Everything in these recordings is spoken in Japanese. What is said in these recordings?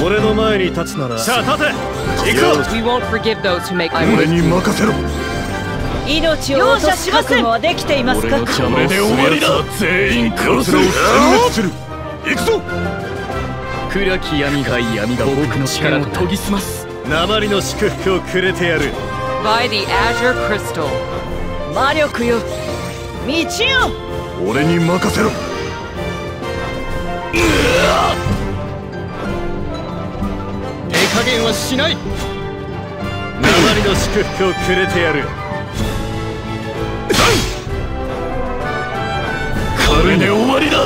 俺の前に立つならさあ立て行くぞ。 We won't forgive those who make 俺に任せろ。 命を落とす覚悟はできていますか。 これで終わりだ。全員殺す。殲滅する。行くぞ。 暗き闇が僕の力を研ぎ澄ます。 鉛の祝福をくれてやる。 by the Azure Crystal。 魔力よ、道よ。 俺に任せろ。 手加減はしない。 鉛の祝福をくれてやる。これで終わりだ。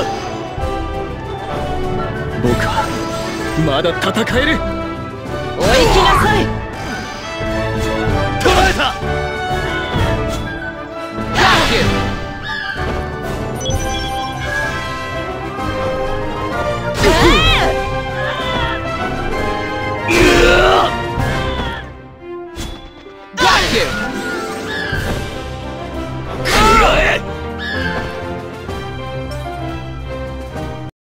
僕はまだ戦える。 お行きなさい。 捕らえた。